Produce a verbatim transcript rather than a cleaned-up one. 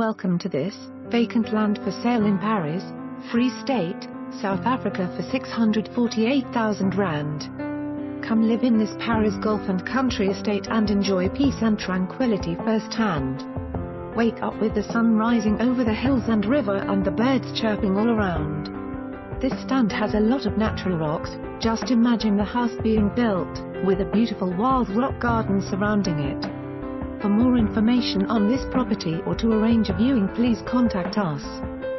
Welcome to this, vacant land for sale in Parys, Free State, South Africa for six hundred forty-eight thousand rand. Come live in this Parys Golf and Country estate and enjoy peace and tranquility firsthand. Wake up with the sun rising over the hills and river and the birds chirping all around. This stand has a lot of natural rocks. Just imagine the house being built, with a beautiful wild rock garden surrounding it. For more information on this property or to arrange a viewing, please contact us.